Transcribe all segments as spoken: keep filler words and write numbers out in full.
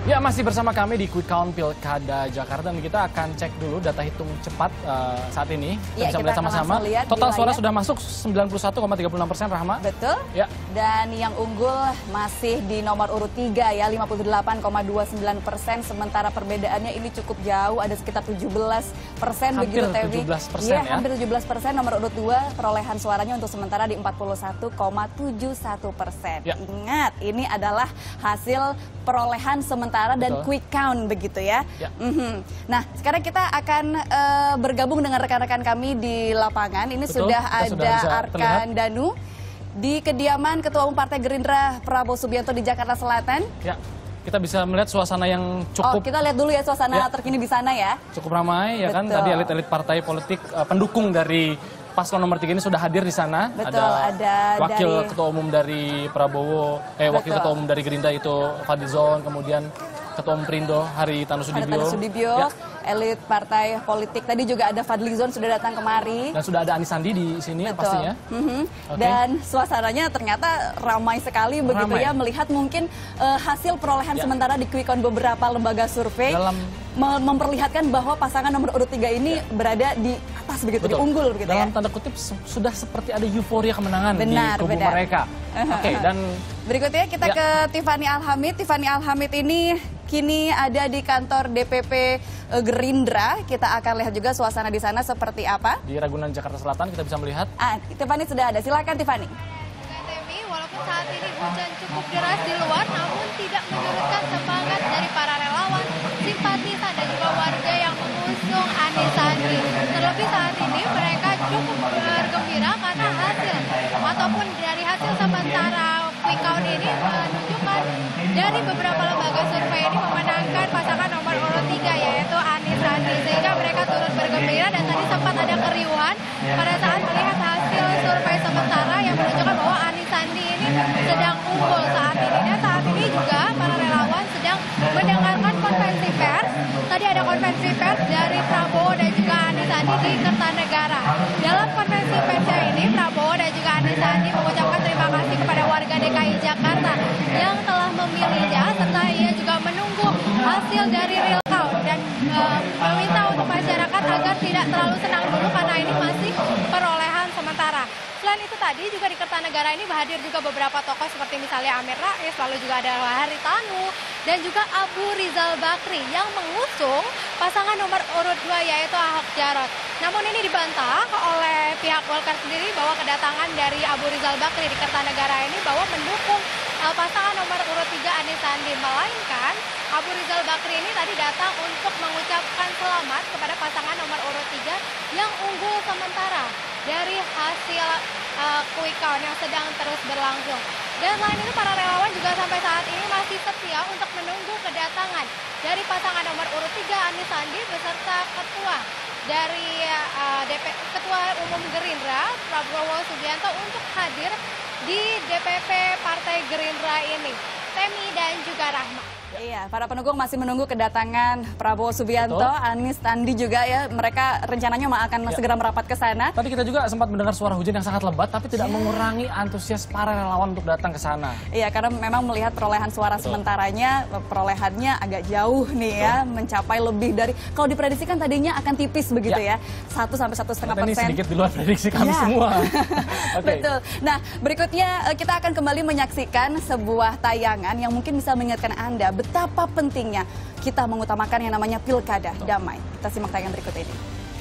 Ya, masih bersama kami di Quick Count Pilkada Jakarta dan kita akan cek dulu data hitung cepat uh, saat ini. Kita ya, bisa melihat sama-sama. Total suara sudah masuk sembilan puluh satu koma tiga puluh enam persen, Rahma. Betul. Ya. Dan yang unggul masih di nomor urut tiga ya, lima puluh delapan koma dua sembilan persen. Sementara perbedaannya ini cukup jauh, ada sekitar tujuh belas persen begitu, Tevi. tujuh belas persen ya, ya. Hampir tujuh belas persen. Nomor urut dua perolehan suaranya untuk sementara di empat puluh satu koma tujuh satu persen. Ya. Ingat, ini adalah hasil perolehan sementara dan Betul. quick count begitu ya. ya. Mm-hmm. Nah, sekarang kita akan uh, bergabung dengan rekan-rekan kami di lapangan. Ini Betul. sudah kita ada sudah Arkan terlihat. Danu di kediaman Ketua Umum Partai Gerindra Prabowo Subianto di Jakarta Selatan. Ya. Kita bisa melihat suasana yang cukup... Oh, kita lihat dulu ya suasana ya. terkini di sana ya. Cukup ramai ya Betul. kan. Tadi elit-elit partai politik uh, pendukung dari paslon nomor tiga ini sudah hadir di sana. Betul, ada, ada wakil dari... ketua umum dari Prabowo, eh Betul. wakil ketua umum dari Gerindra itu Fadlizon, kemudian ketua umum Perindo Hari Tanu Sudibyo. Tanu Sudibyo, ya. Elit partai politik. Tadi juga ada Fadlizon sudah datang kemari. Dan sudah ada Anies Sandi di sini Betul. pastinya. Mm-hmm. okay. Dan suasananya ternyata ramai sekali ramai. begitu ya, melihat mungkin uh, hasil perolehan ya. sementara di quick count beberapa lembaga survei. Dalam memperlihatkan bahwa pasangan nomor urut tiga ini ya. berada di atas begitu, Betul. diunggul begitu Dalam ya. tanda kutip sudah seperti ada euforia kemenangan benar, di kubu benar. mereka. Oke, okay, dan berikutnya kita ya. ke Tiffany Alhamid. Tiffany Alhamid ini kini ada di kantor D P P Gerindra. Kita akan lihat juga suasana di sana seperti apa. Di Ragunan, Jakarta Selatan kita bisa melihat. Ah, Tiffany sudah ada. Silakan Tiffany. Temi, walaupun saat ini hujan cukup deras di luar, namun tidak menyurutkan semangat dari para relawan, simpatisan dan juga warga yang mengusung Anies Sandi. Terlebih saat ini mereka cukup bergembira karena hasil ataupun dari hasil sementara quick count ini menunjukkan dari beberapa lembaga survei ini memenangkan pasangan nomor urut tiga yaitu Anies Sandi, sehingga mereka turut bergembira dan tadi sempat ada keriuhan pada saat melihat hasil survei sementara yang menunjukkan bahwa Anies Sandi ini sedang unggul saat ini. Dan saat ini juga para relawan sedang mendengarkan konferensi pers. Tadi ada konferensi pers dari Prabowo dan juga Anies Sandi di Kertanegara. Dalam konferensi persnya ini Prabowo dan juga Anies Sandi mengucapkan terima kasih kepada warga D K I Jakarta yang telah memilihnya, serta ia juga menunggu hasil dari real count dan uh, meminta untuk masyarakat agar tidak terlalu senang dulu karena ini masih perolehan sementara. Selain itu tadi juga di Kertanegara ini hadir juga beberapa tokoh seperti misalnya Amin Rais, lalu juga ada Hari Tanu dan juga Abu Rizal Bakri yang mengusung pasangan nomor urut dua yaitu Ahok Jarot. Namun ini dibantah oleh pihak Golkar sendiri bahwa kedatangan dari Abu Rizal Bakri di Kertanegara ini bahwa mendukung uh, pasangan nomor urut tiga Anies Sandi, melainkan Abu Rizal Bakri ini tadi datang untuk mengucapkan selamat kepada pasangan nomor urut tiga yang unggul sementara dari hasil uh, quick count yang sedang terus berlangsung. Dan selain itu para relawan juga sampai saat ini masih setia untuk menunggu kedatangan dari pasangan nomor urut tiga Anies Sandi beserta ketua dari uh, D P, Ketua Umum Gerindra Prabowo Subianto untuk hadir di D P P Partai Gerindra ini. Temi dan juga Rahma. Iya, para pendukung masih menunggu kedatangan Prabowo Subianto, Betul. Anies Sandi juga ya. Mereka rencananya akan ya. segera merapat ke sana. Tadi kita juga sempat mendengar suara hujan yang sangat lebat, tapi tidak ya. mengurangi antusias para relawan untuk datang ke sana. Iya, karena memang melihat perolehan suara Betul. sementaranya, perolehannya agak jauh nih Betul. ya, mencapai lebih dari, kalau diprediksikan tadinya akan tipis begitu ya, satu sampai satu setengah persen. Ini sedikit di luar prediksi kami ya. semua. Okay. Betul. Nah, berikutnya kita akan kembali menyaksikan sebuah tayangan yang mungkin bisa mengingatkan Anda betapa pentingnya kita mengutamakan yang namanya pilkada damai. Kita simak tayangan berikut ini.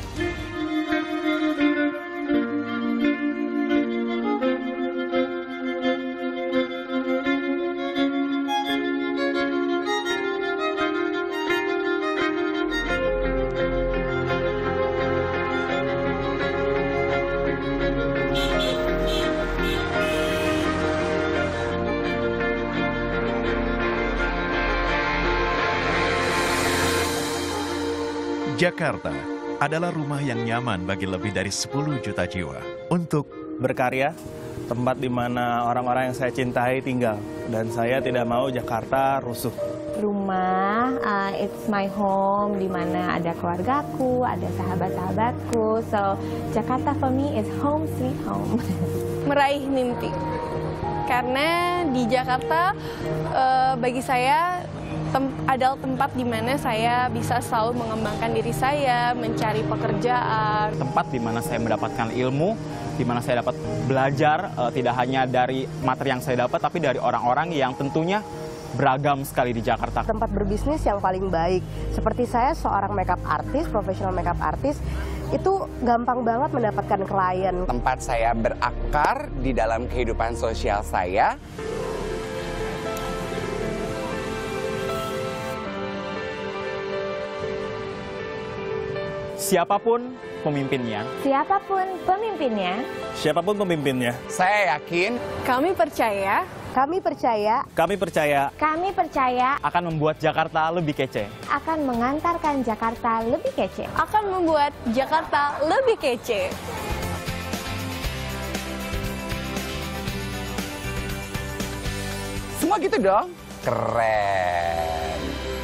Jakarta adalah rumah yang nyaman bagi lebih dari sepuluh juta jiwa. Untuk berkarya, tempat di mana orang-orang yang saya cintai tinggal. Dan saya tidak mau Jakarta rusuh. Rumah, uh, it's my home, di mana ada keluargaku, ada sahabat-sahabatku. So, Jakarta for me is home sweet home. Meraih mimpi. Karena di Jakarta, uh, bagi saya, tem adalah tempat di mana saya bisa selalu mengembangkan diri saya, mencari pekerjaan. Tempat di mana saya mendapatkan ilmu, di mana saya dapat belajar uh, tidak hanya dari materi yang saya dapat, tapi dari orang-orang yang tentunya beragam sekali di Jakarta. Tempat berbisnis yang paling baik. Seperti saya seorang makeup artist, profesional makeup artist, itu gampang banget mendapatkan klien. Tempat saya berakar di dalam kehidupan sosial saya. Siapapun pemimpinnya. Siapapun pemimpinnya. Siapapun pemimpinnya. Saya yakin. Kami percaya. Kami percaya. Kami percaya. Kami percaya. Akan membuat Jakarta lebih kece. Akan mengantarkan Jakarta lebih kece. Akan membuat Jakarta lebih kece. Semua gitu dong. Keren.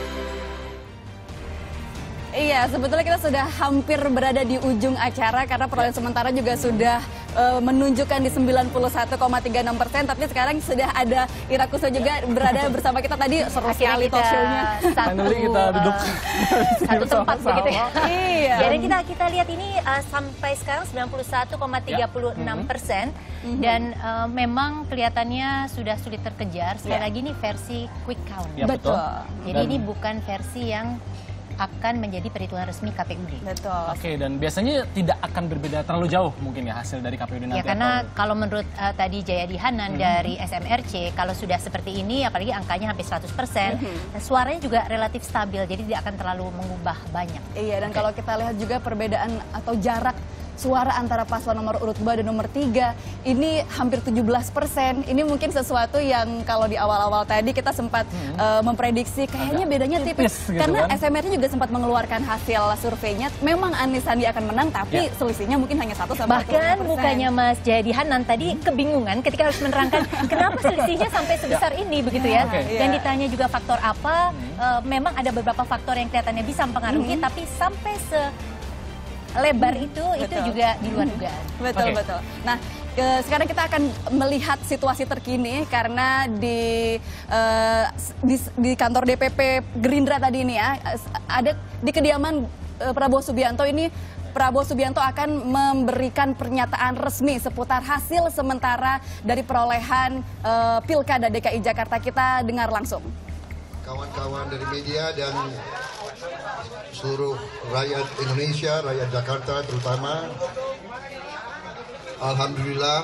Iya, sebetulnya kita sudah hampir berada di ujung acara karena perolehan sementara juga sudah uh, menunjukkan di sembilan puluh satu koma tiga enam persen, tapi sekarang sudah ada Ira Kusno juga berada bersama kita tadi, seru sekali talk show-nya. Finally kita duduk uh, satu tempat begitu ya. Iya. Jadi kita kita lihat ini uh, sampai sekarang sembilan puluh satu koma tiga enam persen Mm-hmm. dan uh, memang kelihatannya sudah sulit terkejar. Sekali yeah. lagi ini versi quick count. Ya, betul. Jadi dan ini bukan versi yang akan menjadi perhitungan resmi K P U D. Betul. Oke, dan biasanya tidak akan berbeda terlalu jauh mungkin ya hasil dari K P U D nanti. Ya, karena atau... kalau menurut uh, tadi Jayadi Hanan hmm. dari S M R C, kalau sudah seperti ini, apalagi angkanya hampir seratus persen, hmm. suaranya juga relatif stabil, jadi tidak akan terlalu mengubah banyak. Iya, dan okay. kalau kita lihat juga perbedaan atau jarak suara antara paslon nomor urut dua dan nomor tiga ini hampir tujuh belas persen. Ini mungkin sesuatu yang kalau di awal-awal tadi kita sempat hmm. uh, memprediksi kayaknya agak bedanya tipis gitu karena kan? S M R C juga sempat mengeluarkan hasil surveinya. Memang Anies Sandi akan menang, tapi ya. selisihnya mungkin hanya satu sampai bahkan bukannya Mas Jayadi Hanan tadi kebingungan ketika harus menerangkan kenapa selisihnya sampai sebesar ya. ini begitu ya. Okay. Dan ya. ditanya juga faktor apa, hmm. uh, memang ada beberapa faktor yang kelihatannya bisa mempengaruhi, hmm. tapi sampai se lebar itu betul. itu juga di luar dugaan. Betul okay. betul. Nah, ke, sekarang kita akan melihat situasi terkini karena di, uh, di di kantor D P P Gerindra tadi ini ya ada di kediaman uh, Prabowo Subianto ini. Prabowo Subianto akan memberikan pernyataan resmi seputar hasil sementara dari perolehan uh, Pilkada D K I Jakarta. Kita dengar langsung. Kawan-kawan dari media dan seluruh rakyat Indonesia, rakyat Jakarta terutama, alhamdulillah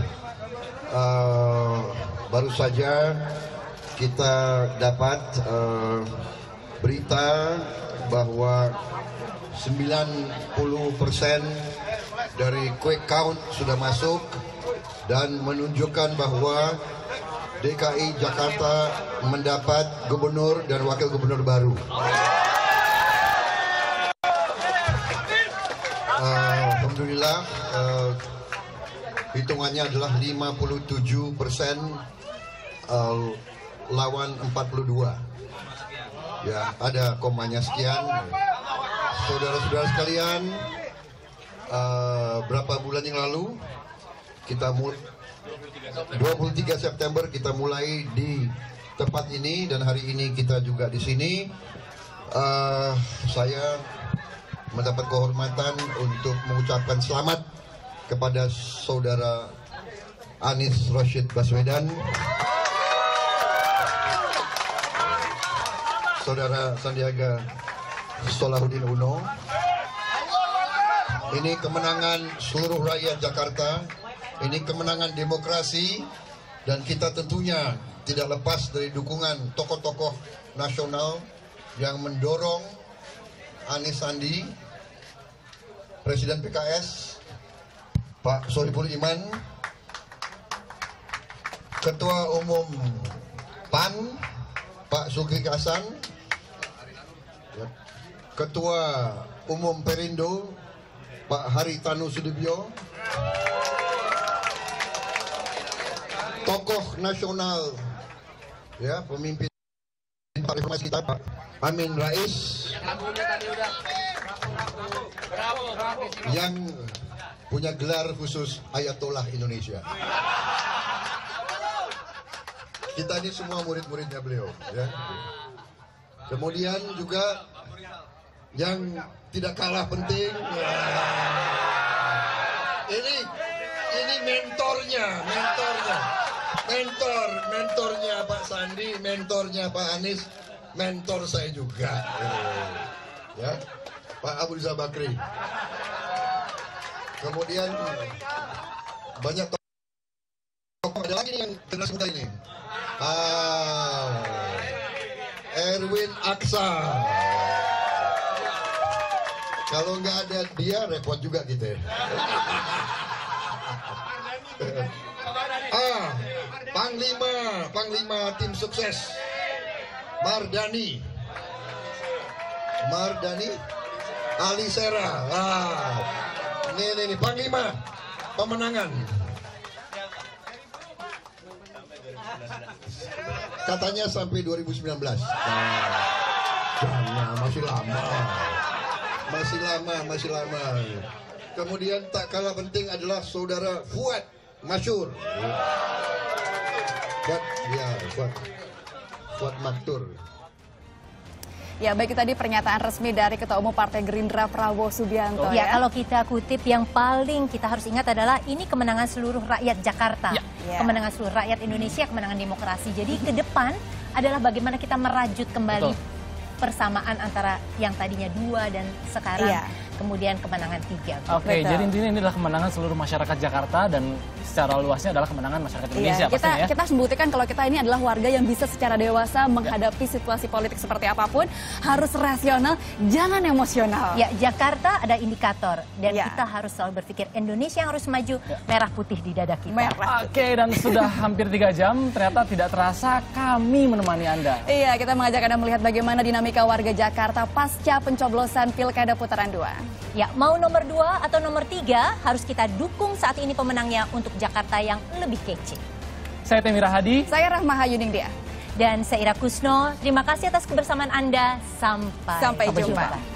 uh, baru saja kita dapat uh, berita bahwa sembilan puluh persen dari quick count sudah masuk dan menunjukkan bahwa D K I Jakarta mendapat gubernur dan wakil gubernur baru. Uh, Alhamdulillah uh, hitungannya adalah lima puluh tujuh persen uh, lawan empat puluh dua. Ya, ada komanya sekian. Saudara-saudara sekalian, uh, berapa bulan yang lalu kita mulai dua puluh tiga September kita mulai di tempat ini dan hari ini kita juga di sini. Uh, saya mendapat kehormatan untuk mengucapkan selamat kepada saudara Anies Rashid Baswedan, saudara Sandiaga Salahuddin Uno. Ini kemenangan seluruh rakyat Jakarta, ini kemenangan demokrasi, dan kita tentunya tidak lepas dari dukungan tokoh-tokoh nasional yang mendorong Anies Sandi, Presiden P K S, Pak Sohibul Iman, Ketua Umum P A N, Pak Zulkifli Hasan, Ketua Umum Perindo, Pak Haritanu Sudibyo, tokoh nasional, ya pemimpin Partai Reformasi kita, Pak Amin Rais, yang punya gelar khusus Ayatollah Indonesia. Kita ini semua murid-muridnya beliau, ya. Kemudian juga yang tidak kalah penting, ya. ini ini mentornya, mentornya, mentor, mentornya Pak Sandi, mentornya Pak Anies, mentor saya juga, ya, Pak Abu Rizal Bakri. Kemudian banyak tokoh, ada lagi nih yang generasi muda ini. Ah, Erwin Aksa. Kalau nggak ada dia repot juga gitu ya. Ah, Panglima, Panglima tim sukses Mardani, Mardani Alisera. Ah, ini ini, ini Panglima pemenangan. Katanya sampai dua ribu sembilan belas. Nah, jangan, masih lama. Masih lama, masih lama. Kemudian tak kalah penting adalah saudara Fuad Masyur. Fuad, ya, Fuad. Fuad Maktur. Ya, baik, itu tadi pernyataan resmi dari Ketua Umum Partai Gerindra Prabowo Subianto. Ya, ya, kalau kita kutip yang paling kita harus ingat adalah ini kemenangan seluruh rakyat Jakarta, ya. Ya. kemenangan seluruh rakyat Indonesia, kemenangan demokrasi. Jadi ke depan adalah bagaimana kita merajut kembali Betul. persamaan antara yang tadinya dua dan sekarang ya. kemudian kemenangan tiga. Oke, okay, jadi intinya ini adalah kemenangan seluruh masyarakat Jakarta dan secara luasnya adalah kemenangan masyarakat Indonesia. Iya, kita, pastinya ya. Kita harus membuktikan kalau kita ini adalah warga yang bisa secara dewasa menghadapi ya. situasi politik seperti apapun, harus rasional, jangan emosional. Ya, Jakarta ada indikator dan ya. kita harus selalu berpikir Indonesia yang harus maju, ya. merah putih di dada kita. Merah. Oke, okay, dan sudah hampir tiga jam, ternyata tidak terasa kami menemani Anda. Iya, kita mengajak Anda melihat bagaimana dinamika warga Jakarta pasca pencoblosan Pilkada Putaran dua. Ya, mau nomor dua atau nomor tiga, harus kita dukung saat ini pemenangnya untuk Jakarta yang lebih kece. Saya Temira Hadi. Saya Rahma Hayuning Dia. Dan saya Ira Kusno. Terima kasih atas kebersamaan Anda. Sampai, Sampai jumpa. jumpa.